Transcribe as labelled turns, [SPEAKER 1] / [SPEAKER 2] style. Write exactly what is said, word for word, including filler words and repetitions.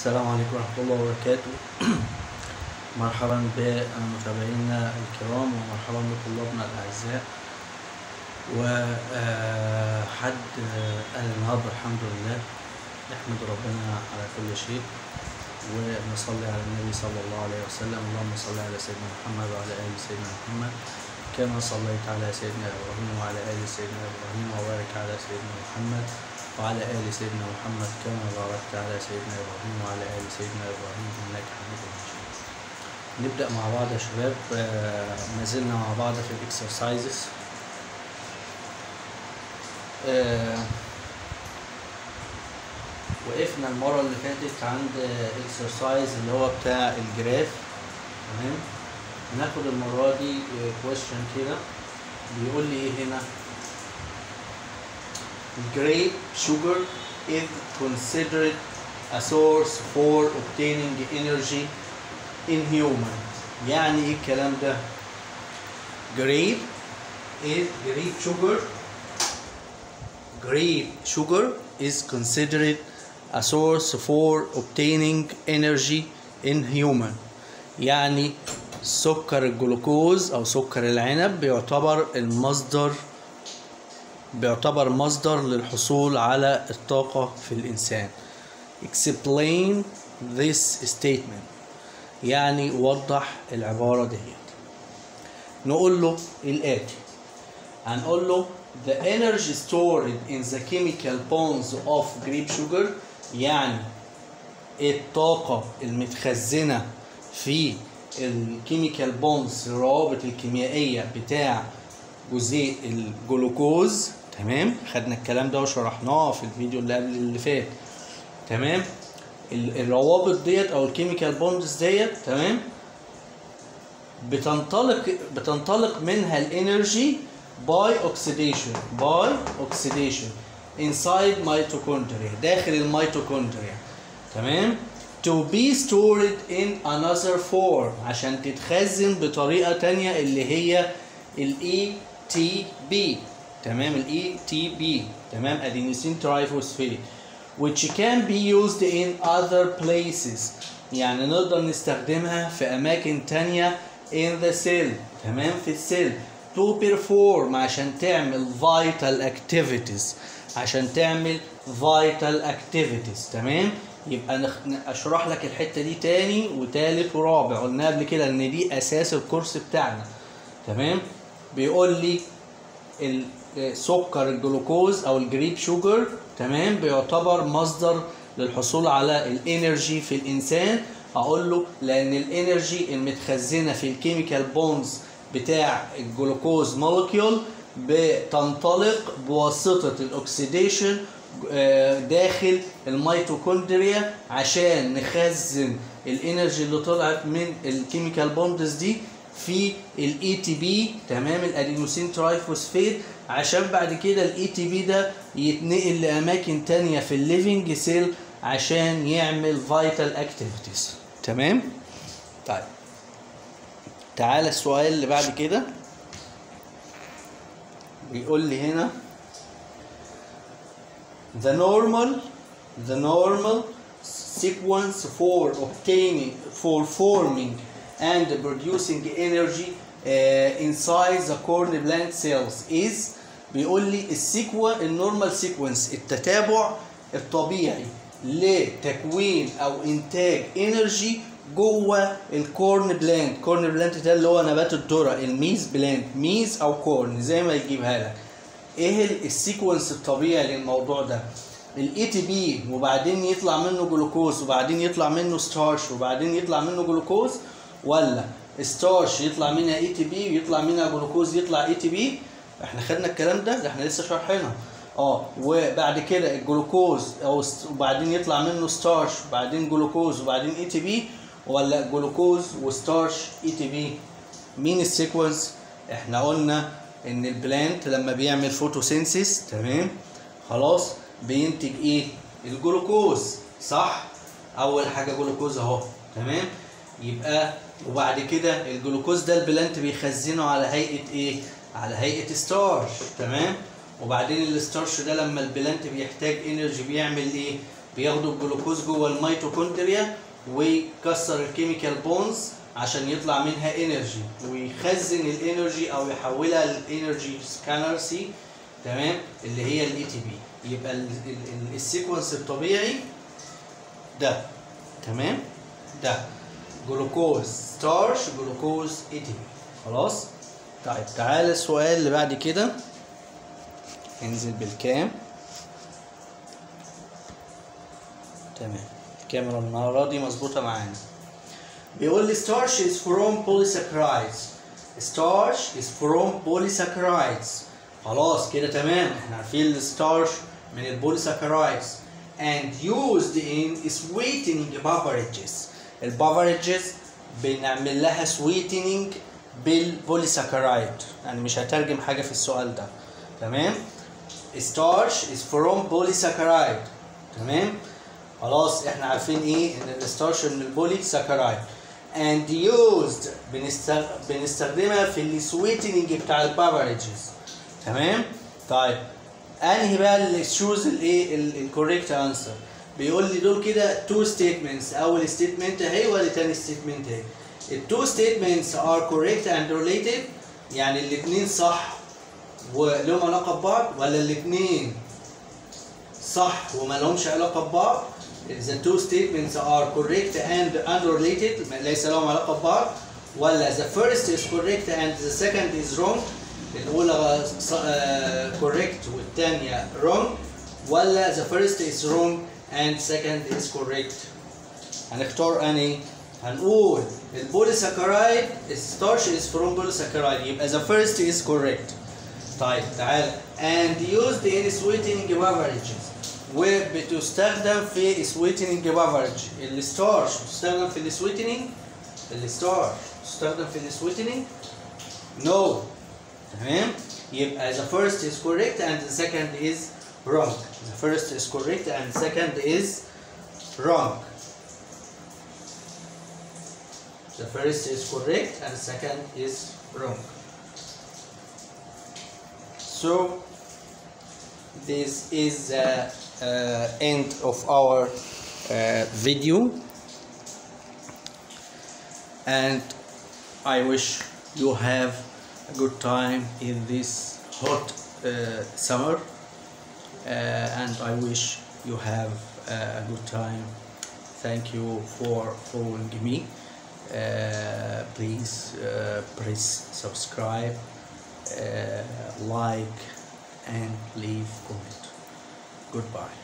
[SPEAKER 1] السلام عليكم ورحمة الله وبركاته. مرحبا بمتابعينا الكرام ومرحبا بطلابنا الأعزاء. وحد قال النهارده الحمد لله نحمد ربنا على كل شيء ونصلي على النبي صلى الله عليه وسلم. اللهم صل على سيدنا محمد وعلى آل سيدنا محمد كما صليت على سيدنا إبراهيم وعلى آل سيدنا إبراهيم وبارك على سيدنا محمد وعلى آل سيدنا محمد كما باركت على سيدنا إبراهيم وعلى آل سيدنا إبراهيم إنك حميد مجيد. نبدأ مع بعض يا شباب. ما زلنا مع بعض في الإكسرسايزز. وقفنا المرة اللي فاتت عند إكسرسايز اللي هو بتاع الجراف. تمام. ناخد المرة دي كويشن كده بيقول لي إيه هنا؟ Grape sugar is considered a source for obtaining energy in human. يعني ايه الكلام ده؟ Grape is grape sugar grape sugar is considered a source for obtaining energy in human. يعني سكر الجلوكوز او سكر العنب بيعتبر المصدر بيعتبر مصدر للحصول على الطاقة في الإنسان. Explain this statement. يعني وضح العبارة دهيت. نقول له الآتي. هنقول له the energy stored in the chemical bonds of grape sugar. يعني الطاقة المتخزنة في الكيميكال بونز الروابط الكيميائية بتاع جزيء الجلوكوز. تمام. خدنا الكلام ده وشرحناه في الفيديو اللي قبل اللي فات. تمام. الروابط ديت او الكيميكال بوندز ديت تمام بتنطلق بتنطلق منها الانرجي باي اوكسيديشن باي اوكسيديشن انسايد ميتوكوندريا داخل الميتوكوندريا. تمام. to be stored in another form عشان تتخزن بطريقة تانية اللي هي ال إي تي بي. تمام. ال إي تي بي. تمام. adenosine triphosphate which can be used in other places. يعني نقدر نستخدمها في أماكن تانية in the cell. تمام. في السيل to perform عشان تعمل vital activities عشان تعمل vital activities. تمام. يبقى نخ... اشرح لك الحته دي تاني وتالت ورابع. قلنا قبل كده ان دي اساس الكورس بتاعنا. تمام. بيقول لي السكر الجلوكوز او الجريب شوجر تمام بيعتبر مصدر للحصول على الانرجي في الانسان. اقول له لان الانرجي المتخزنه في الكيميكال بونز بتاع الجلوكوز مولكيول بتنطلق بواسطه الاكسيديشن داخل الميتوكوندريا عشان نخزن الانرجي اللي طلعت من الكيميكال بوندز دي في الاي تي بي. تمام. الادينوسين ترايفوسفيت عشان بعد كده الاي تي بي ده يتنقل لاماكن تانية في الليفنج سيل عشان يعمل فايتال اكتيفيتيز. تمام. طيب تعالى السؤال اللي بعد كده بيقول لي هنا the normal the normal sequence for obtaining for forming and producing energy uh, inside the corn plant cells is. بيقول لي السيكوا النورمال سيكونس التتابع الطبيعي لتكوين او انتاج انرجي جوه الكورن بلانت. كورن بلانت ده اللي هو نبات الذره الميز بلانت ميز او كورن زي ما يجيبها لك. ايه السيكونس الطبيعي للموضوع ده؟ الاي تي بي وبعدين يطلع منه جلوكوز وبعدين يطلع منه ستارش وبعدين يطلع منه جلوكوز، ولا ستارش يطلع منها اي تي بي ويطلع منها جلوكوز يطلع اي تي بي؟ احنا خدنا الكلام ده ده احنا لسه شارحينه. اه وبعد كده الجلوكوز او وبعدين يطلع منه ستارش وبعدين جلوكوز وبعدين اي تي بي، ولا جلوكوز وستارش اي تي بي؟ مين السيكونس؟ احنا قلنا ان البلانت لما بيعمل فوتوسينثيس تمام خلاص بينتج ايه؟ الجلوكوز. صح. اول حاجه جلوكوز اهو. تمام. يبقى وبعد كده الجلوكوز ده البلانت بيخزنه على هيئه ايه؟ على هيئه ستارش. تمام. وبعدين الستارش ده لما البلانت بيحتاج انرجي بيعمل ايه؟ بياخدوا الجلوكوز جوه الميتوكوندريا ويكسر الكيميكال بونز عشان يطلع منها انرجي ويخزن الانرجي او يحولها للانرجي كالوري، تمام، اللي هي الاي تي بي. يبقى السيكونس الطبيعي ده، تمام، ده جلوكوز ستارش جلوكوز اي تي بي. خلاص. طيب تعالى السؤال اللي بعد كده، انزل بالكام. تمام، الكاميرا المرة دي مظبوطة معانا. بيقول لي starch is from polysaccharides. starch is from polysaccharides. خلاص كده تمام، احنا عارفين الستارش من البوليساكرايدز and used in sweetening beverages. البافريجز بنعمل لها sweetening بالبوليساكرايد، يعني مش هترجم حاجة في السؤال ده، تمام. starch is from polysaccharide، تمام. خلاص احنا عارفين ايه ان الستارش من البوليساكرايد and used بنستخدمها في السويتنينج بتاع البافريجز، تمام. طيب انهي بقى اللي تشوز الايه الكوريكت انسر؟ بيقول لي دول كده تو ستيتمنتس، اول ستيتمنت اهي ولا تاني ستيتمنت اهي. التو ستيتمنتس ار كوريكت اند ريليتد، يعني الاثنين صح ولهم علاقه ببعض، ولا الاثنين صح وما لهمش علاقه ببعض. The two statements are correct and unrelated، ليس لهم علاقه ببعض، ولا the first is correct and the second is wrong، الأولى correct والثانية wrong، ولا the first is wrong and second is correct. هنختار أنهي؟ هنقول البوليساكرايد starch is from polysaccharide، يبقى the first is correct. طيب تعال and used in sweetening beverages، وبتستخدم في sweetening beverage. الستارش بتستخدم في السويتنينج؟ الستارش بتستخدم في السويتنينج؟ no، تمام. يبقى the first is correct and the second is wrong. the first is correct and the second is wrong. the first is correct and the second is wrong. So this is the uh, end of our uh, video, and I wish you have a good time in this hot uh, summer, uh, and I wish you have uh, a good time. Thank you for following me. Uh, please uh, press subscribe, uh, like and leave comment. Goodbye.